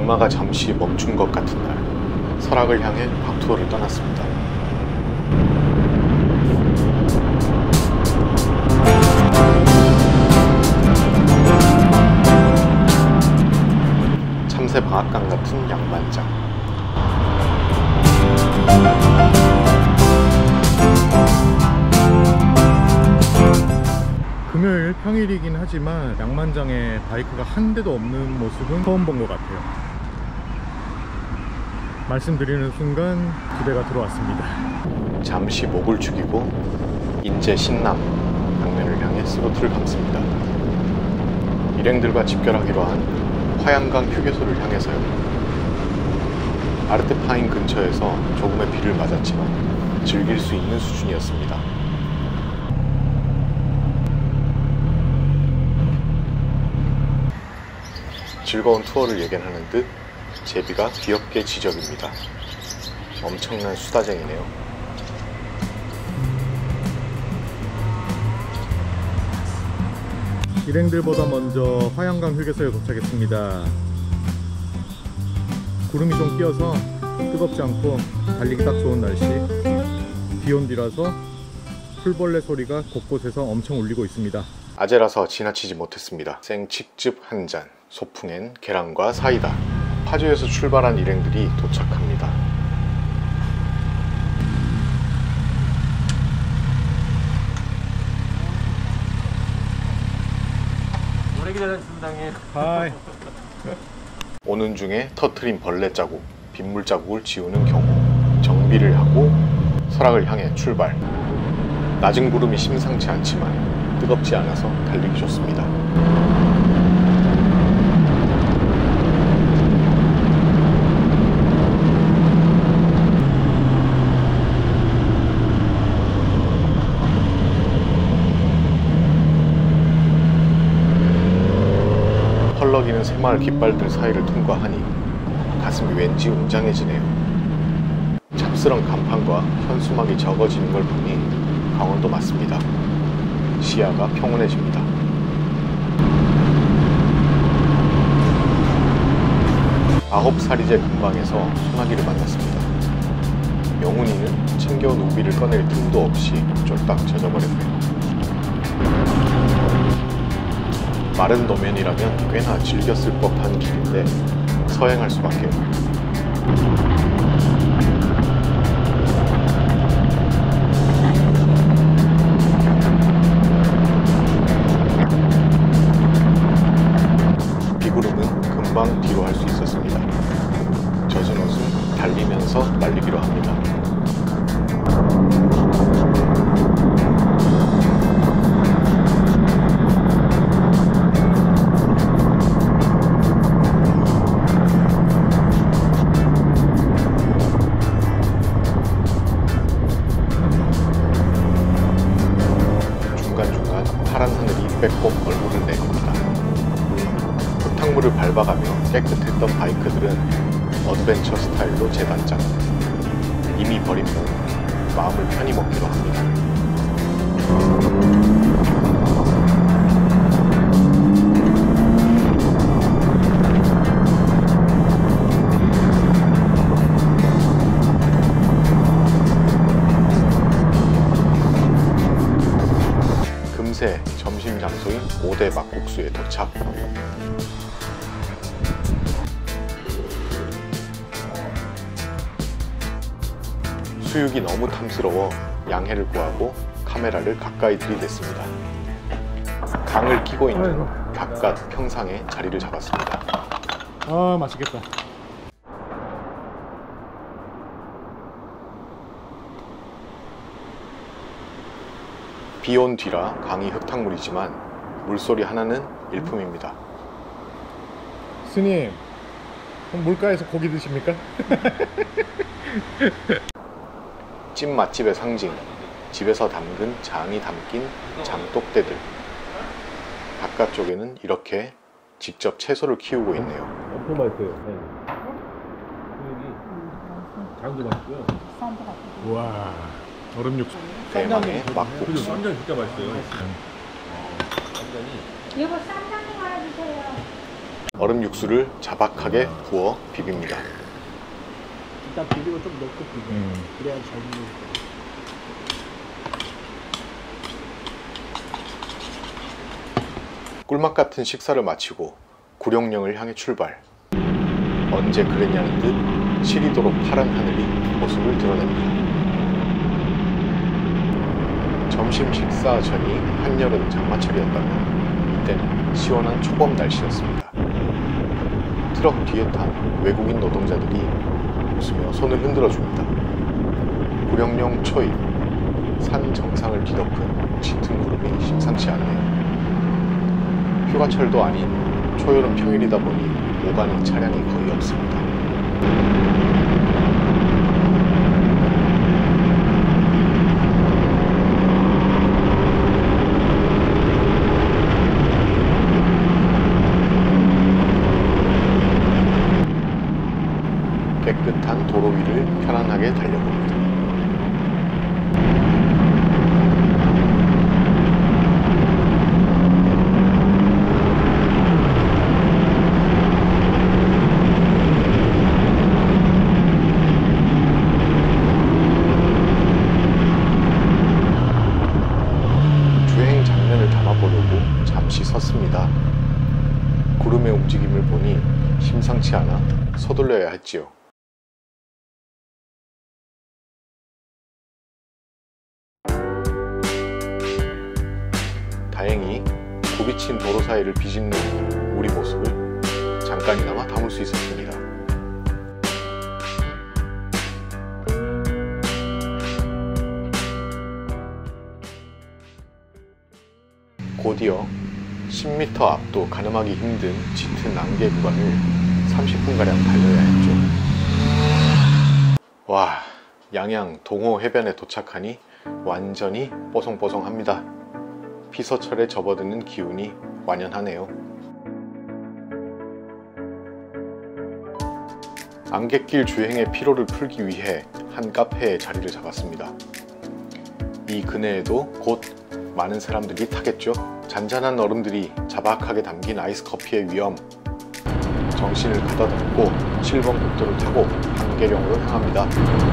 악마가 잠시 멈춘 것 같은 날, 설악을 향해 박투어를 떠났습니다. 참새 방앗간 같은 양반장. 금요일 평일이긴 하지만 양만장에 바이크가 한 대도 없는 모습은 처음 본 것 같아요. 말씀드리는 순간 기대가 들어왔습니다. 잠시 목을 죽이고 인제 신남 방면을 향해 스로틀을 감습니다. 일행들과 집결하기로 한 화양강 휴게소를 향해서요. 아르테파인 근처에서 조금의 비를 맞았지만 즐길 수 있는 수준이었습니다. 즐거운 투어를 예견하는 듯 제비가 귀엽게 지적입니다. 엄청난 수다쟁이네요. 일행들보다 먼저 화양강 휴게소에 도착했습니다. 구름이 좀 끼어서 뜨겁지 않고 달리기 딱 좋은 날씨. 비온 뒤라서 풀벌레 소리가 곳곳에서 엄청 울리고 있습니다. 아재라서 지나치지 못했습니다. 생칡즙 한 잔, 소풍엔 계란과 사이다. 파주에서 출발한 일행들이 도착합니다. 오래 기다렸습니다. 하이. 오는 중에 터트린 벌레 자국, 빗물 자국을 지우는 경우 정비를 하고 설악을 향해 출발. 낮은 구름이 심상치 않지만 뜨겁지 않아서 달리기 좋습니다. 펄럭이는 새마을 깃발들 사이를 통과하니 가슴이 왠지 웅장해지네요. 찹스런 간판과 현수막이 적어지는 걸 보니 강원도 맞습니다. 시야가 평온해집니다. 아홉사리제 근방에서 소나기를 만났습니다. 영훈이는 챙겨온 우비를 꺼낼 틈도 없이 쫄딱 젖어버렸네요. 마른 도면이라면 꽤나 즐겼을 법한 길인데 서행할 수밖에요. 비구름은 금방 뒤로 할 수 있었습니다. 젖은 옷은 달리면서 말리기로 합니다. 중간중간 파란 하늘이 빼꼼 얼굴을 내밉니다. 흙탕물을 밟아가며 깨끗했던 바이크들은 어드벤처 스타일로 재단장. 이미 버린 후 마음을 편히 먹기로 합니다. 금세 점심 장소인 5대 막국수에 도착. 수육이 너무 탐스러워 양해를 구하고 카메라를 가까이 들이댔습니다. 강을 끼고 있는 바깥 평상에 자리를 잡았습니다. 아, 맛있겠다. 비온 뒤라 강이 흙탕물이지만 물소리 하나는 일품입니다. 스님, 물가에서 고기 드십니까? 찐 맛집의 상징, 집에서 담근 장이 담긴 장독대들. 바깥쪽에는 이렇게 직접 채소를 키우고 있네요. 엄청 맛있어요. 장도 맛있고요. 우와, 얼음 육수. 대망의 막국수. 쌈장 진짜 맛있어요. 쌈장이. 여보 쌈장님 하나 주세요. 얼음 육수를 자박하게 부어 비빕니다. 일단 비비고 좀 넣고 비벼. 그래야 잘 먹는. 꿀맛 같은 식사를 마치고 구룡령을 향해 출발. 언제 그랬냐는 듯 시리도록 파란 하늘이 모습을 드러냅니다. 점심 식사 전이 한여름 장마철이었다면 이때는 시원한 초봄 날씨였습니다. 트럭 뒤에 탄 외국인 노동자들이 웃으며 손을 흔들어줍니다. 구룡령 초입, 산 정상을 뒤덮은 짙은 구름이 심상치 않네요. 휴가철도 아닌 초여름 평일이다 보니 오가는 차량이 거의 없습니다. 깨끗한 도로 위를 편안하게 달려봅니다. 주행 장면을 담아보려고 잠시 섰습니다. 구름의 움직임을 보니 심상치 않아 서둘러야 했지요. 다행히 굽이친 도로 사이를 비집는 우리 모습을 잠깐이나마 담을 수 있었습니다. 곧이어 10m 앞도 가늠하기 힘든 짙은 안개 구간을 30분가량 달려야 했죠. 와, 양양 동호 해변에 도착하니 완전히 뽀송뽀송합니다. 피서철에 접어드는 기운이 완연하네요. 안갯길 주행의 피로를 풀기 위해 한 카페에 자리를 잡았습니다. 이 근해에도 곧 많은 사람들이 타겠죠. 잔잔한 얼음들이 자박하게 담긴 아이스 커피의 위험, 정신을 가다듬고 7번 국도를 타고 한계령으로 향합니다.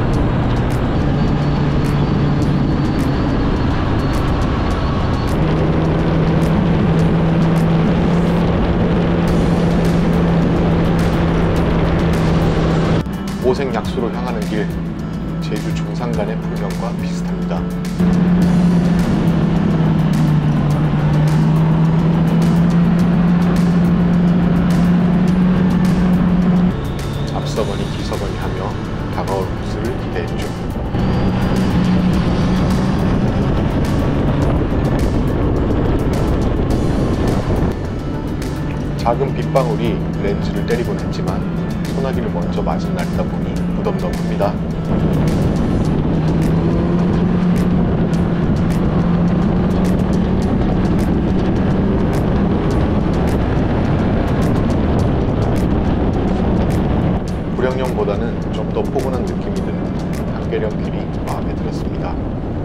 오색약수로 향하는 길, 제주 중산간의 풍경과 비슷합니다. 앞서거니 뒤서거니 하며 다가올 코스를 기대했죠. 작은 빗방울이 렌즈를 때리곤 했지만 소나기를 먼저 맞은 날이다 보니 무덤덤합니다. 구룡령보다는 좀 더 포근한 느낌이 드는 한계령 길이 마음에 들었습니다.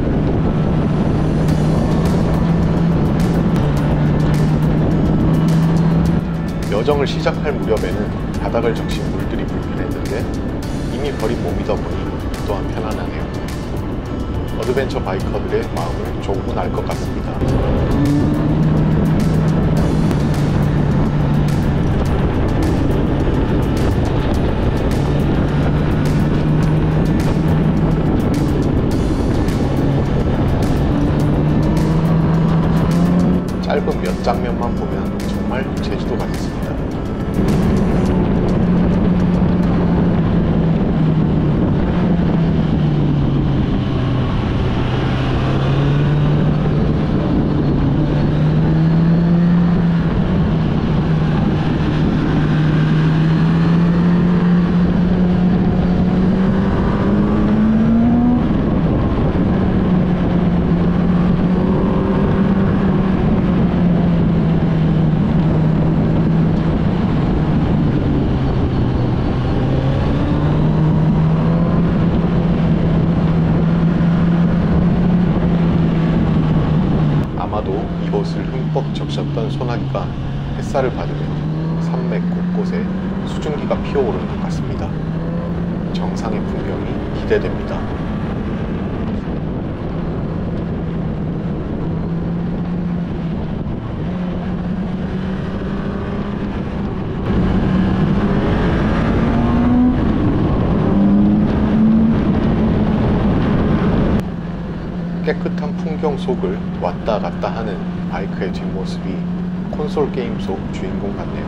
여정을 시작할 무렵에는 바닥을 적신 물들이 불편했는데 이미 버린 몸이다 보니 또한 편안하네요. 어드벤처 바이커들의 마음을 조금은 알 것 같습니다. 짧은 몇 장면만 보면 정말 제주도 같습니다. 아마도 이곳을 흠뻑 적셨던 소나기가 햇살을 받으며 산맥 곳곳에 수증기가 피어오르는 것 같습니다. 정상의 풍경이 기대됩니다. 깨끗한 풍경 속을 왔다 갔다 하는 바이크의 뒷모습이 콘솔 게임 속 주인공 같네요.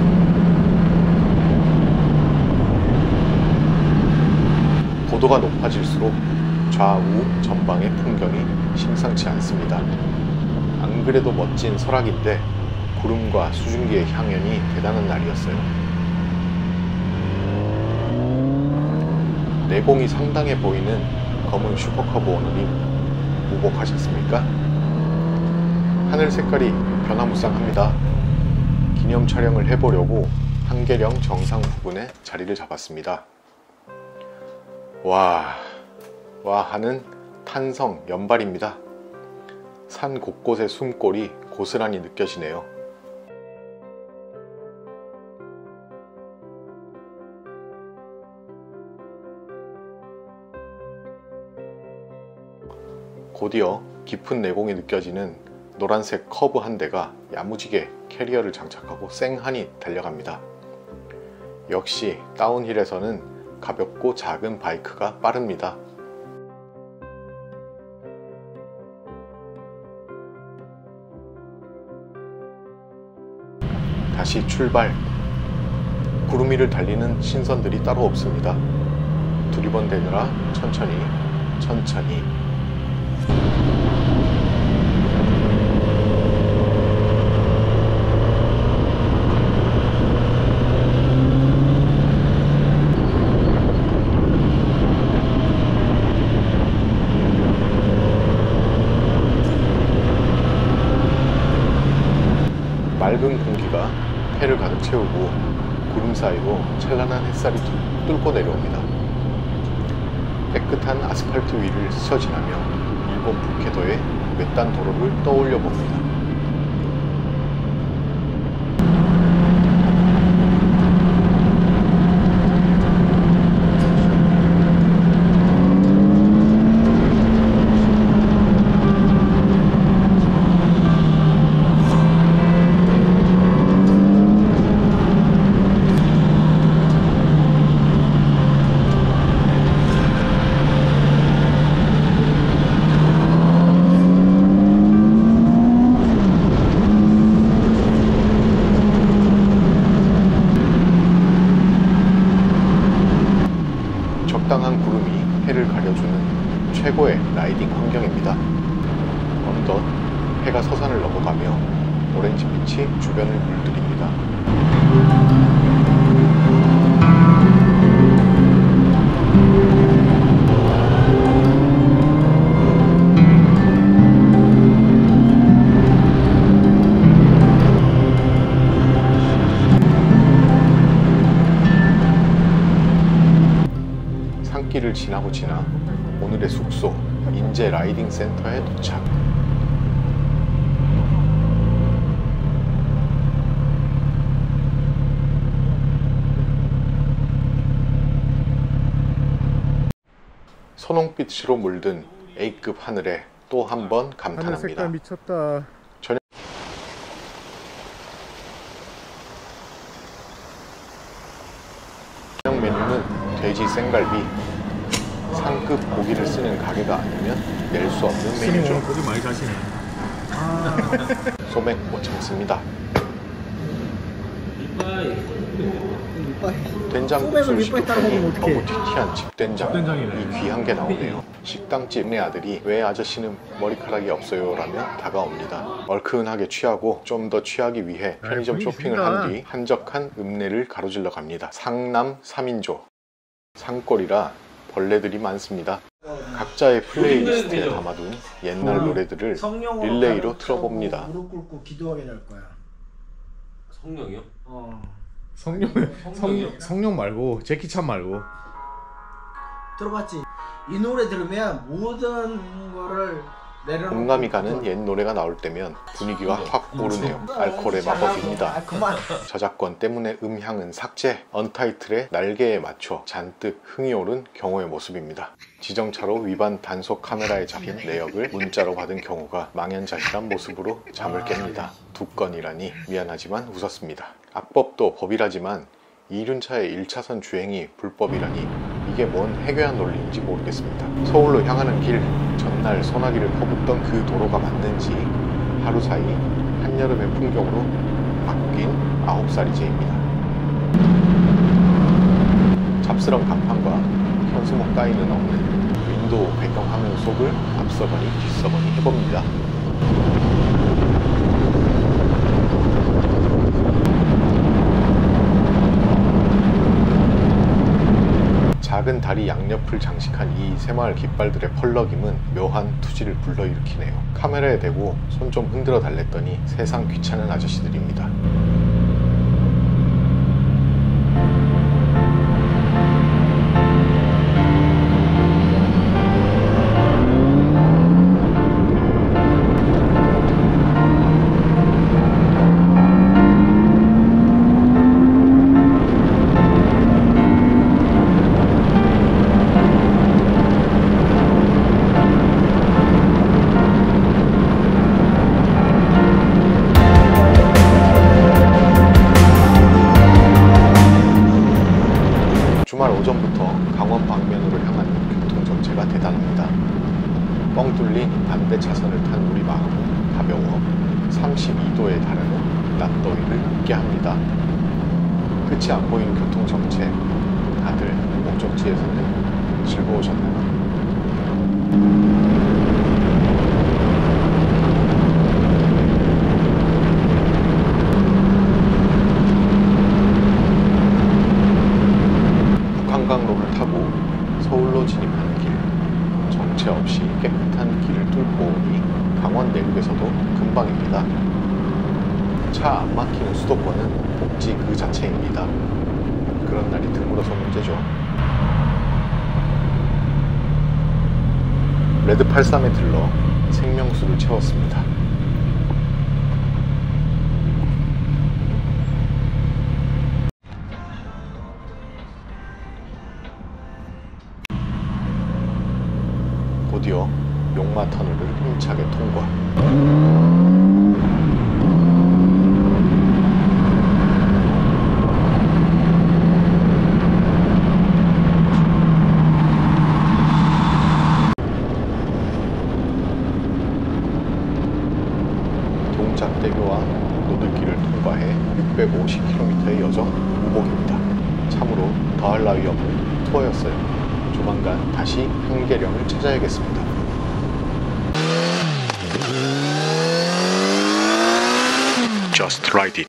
고도가 높아질수록 좌우 전방의 풍경이 심상치 않습니다. 안 그래도 멋진 설악인데 구름과 수증기의 향연이 대단한 날이었어요. 내공이 상당해 보이는 검은 슈퍼커브 오너님, 무복하셨습니까? 하늘 색깔이 변화무쌍합니다. 기념 촬영을 해보려고 한계령 정상 부근에 자리를 잡았습니다. 와 하는 탄성 연발입니다. 산 곳곳의 숨골이 고스란히 느껴지네요. 곧이어 깊은 내공이 느껴지는 노란색 커브 한 대가 야무지게 캐리어를 장착하고 쌩하니 달려갑니다. 역시 다운힐에서는 가볍고 작은 바이크가 빠릅니다. 다시 출발. 구름 위를 달리는 신선들이 따로 없습니다. 두리번대느라 천천히 맑은 공기가 폐를 가득 채우고 구름 사이로 찬란한 햇살이 뚫고 내려옵니다. 깨끗한 아스팔트 위를 스쳐 지나며 일본 북해도의 외딴 도로를 떠올려 봅니다. 적당한 구름이 해를 가려주는 최고의 라이딩 환경입니다. 어느덧 해가 서산을 넘어가며 오렌지빛이 주변을 물들입니다. 산길을 지나고 지나 오늘의 숙소 인제 라이딩 센터에 도착. 선홍빛으로 물든 A급 하늘에 또 한 번 하늘 감탄합니다. 색깔 미쳤다. 저녁 메뉴는 돼지 생갈비. 상급 고기를 쓰는 가게가 아니면 낼 수 없는 메뉴죠. 고기 많이 사시네. 소맥 못 참습니다. 된장 국수를 시켰더니 너무 튀티한 집된장. 이 귀한 게 나오네요. 식당집 내 아들이 왜 아저씨는 머리카락이 없어요? 라며 다가옵니다. 얼큰하게 취하고 좀 더 취하기 위해 편의점 쇼핑을 한 뒤 한적한 읍내를 가로질러 갑니다. 상남 3인조. 산골이라 벌레들이 많습니다. 각자의 플레이리스트에 담아둔 옛날 노래들을 릴레이로 틀어봅니다. 무릎 꿇고 기도하게 될 거야. 성령이요? 성룡 말고 제키찬 말고. 들어봤지? 이 노래 들으면 모든 거를 공감이 가는 옛 노래가 나올 때면 분위기가 확 오르네요. 알코올의 마법입니다. 저작권 때문에 음향은 삭제, 언타이틀의 날개에 맞춰 잔뜩 흥이 오른 경호의 모습입니다. 지정차로 위반 단속 카메라에 잡힌 내역을 문자로 받은 경우가 망연자실한 모습으로 잠을 깹니다. 두 건이라니 미안하지만 웃었습니다. 악법도 법이라지만 이륜차의 1차선 주행이 불법이라니 이게 뭔 해괴한 논리인지 모르겠습니다. 서울로 향하는 길, 전날 소나기를 퍼붓던 그 도로가 맞는지 하루 사이 한여름의 풍경으로 바뀐 9살이 제입니다. 잡스런 간판과 현수막 따위는 없는 윈도우 배경화면 속을 앞서거니 뒤서거니 해봅니다. 작은 다리 양옆을 장식한 이 새마을 깃발들의 펄럭임은 묘한 투지를 불러일으키네요. 카메라에 대고 손 좀 흔들어 달랬더니 세상 귀찮은 아저씨들입니다. 주말 오전부터 강원 방면으로 향하는 교통 정체가 대단합니다. 뻥 뚫린 반대 차선을 탄 우리 마음은 가벼워 32도에 달하는 낮더위를 잊게 합니다. 끝이 안 보이는 교통 정체, 다들 목적지에서는 즐거우셨나요? 한강로를 타고 서울로 진입하는 길, 정체 없이 깨끗한 길을 뚫고 오니 강원 내륙에서도 금방입니다. 차 안 막히는 수도권은 복지 그 자체입니다. 그런 날이 드물어서 문제죠. 레드 83에 들러 생명수를 채웠습니다. 드디어 용마 터널을 힘차게 통과. 동작대교와 노들길을 통과해 650km의 여정 우복입니다. 참으로 더할 나위 없는 투어였어요. 조만간 다시 한계령을 찾아야겠습니다. Just ride it.